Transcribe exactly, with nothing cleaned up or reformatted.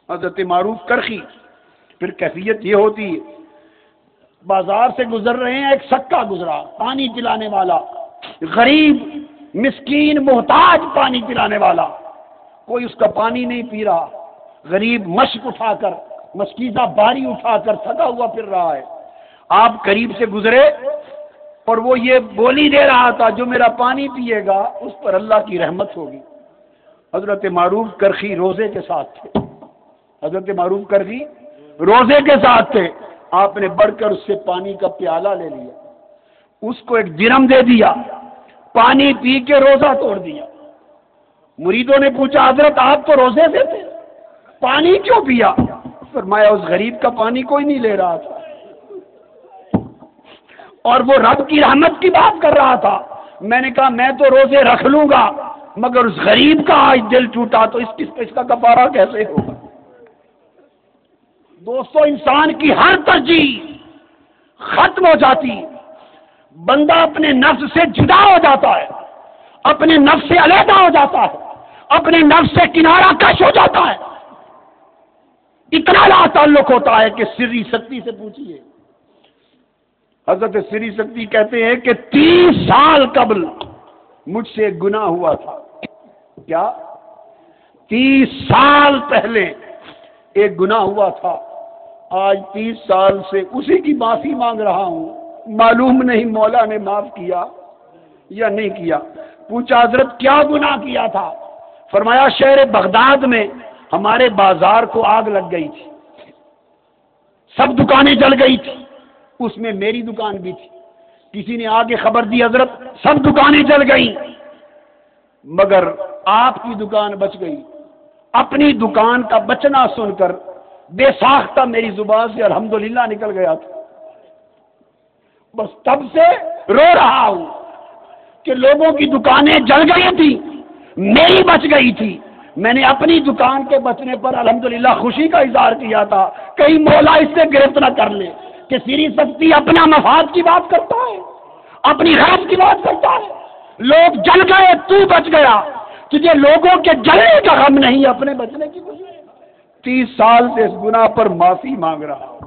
حضرت معروف کرخی. پھر کیفیت یہ ہوتی ہے، بازار سے گزر رہے ہیں، ایک سکا گزرا پانی پلانے والا، غریب مسکین محتاج پانی پلانے والا، کوئی اس کا پانی نہیں پی رہا، غریب مشک اٹھا کر مشکیزہ باری اٹھا کر تھکا ہوا پھر رہا ہے. آپ قریب سے گزرے اور وہ یہ بولی دے رہا تھا جو میرا پانی پیے گا اس پر اللہ کی رحمت ہوگی. حضرت معروف کرخی روزے کے ساتھ تھے، حضرت معروف کرخی روزے کے ساتھ تھے. آپ نے بڑھ کر اس سے پانی کا پیالہ لے لیا، اس کو ایک درم دے دیا، پانی پی کے روزہ توڑ دیا. مریدوں نے پوچھا حضرت آپ تو روزے سے تھے، پانی کیوں پیا؟ فرمایا اس غریب کا پانی کوئی نہیں لے رہا تھا اور وہ رب کی رحمت کی بات کر رہا تھا. میں نے کہا میں تو روزے رکھ لوں گا مگر اس غریب کا آج دل ٹوٹا تو اس کس اس کا کفارہ کیسے ہوگا؟ دوستو انسان کی ہر ترجیح ختم ہو جاتی، بندہ اپنے نفس سے جدا ہو جاتا ہے، اپنے نفس سے علیحدہ ہو جاتا ہے، اپنے نفس سے کنارہ کش ہو جاتا ہے. اتنا لا تعلق ہوتا ہے کہ سری سکتی سے پوچھیے. حضرت سری سکتی کہتے ہیں کہ تیس سال قبل مجھ سے ایک گناہ ہوا تھا. کیا؟ تیس سال پہلے ایک گناہ ہوا تھا، آج تیس سال سے اسی کی معافی مانگ رہا ہوں. معلوم نہیں مولا نے معاف کیا یا نہیں کیا. پوچھا حضرت کیا گناہ کیا تھا؟ فرمایا شہر بغداد میں ہمارے بازار کو آگ لگ گئی تھی، سب دکانیں جل گئی تھی، اس میں میری دکان بھی تھی. کسی نے آگے خبر دی حضرت سب دکانیں جل گئی مگر آپ کی دکان بچ گئی. اپنی دکان کا بچنا سن کر بے ساختہ میری زبان سے الحمدللہ نکل گیا تھا. بس تب سے رو رہا ہوں کہ لوگوں کی دکانیں جل گئی تھی، میری بچ گئی تھی. میں نے اپنی دکان کے بچنے پر الحمدللہ خوشی کا اظہار کیا تھا، کہیں مولا اس سے گرفت نہ کر لے کہ سری سکتی اپنا مفاد کی بات کرتا ہے، اپنی غرض کی بات کرتا ہے. لوگ جل گئے تو بچ گیا، تجھے لوگوں کے جلنے کا غم نہیں، اپنے بچنے کی خوشی. تیس سال سے اس گناہ پر معافی مانگ رہا ہوں.